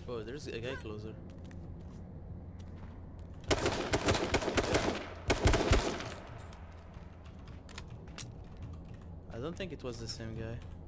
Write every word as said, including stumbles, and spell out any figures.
Oh, there's a guy closer. I don't think it was the same guy.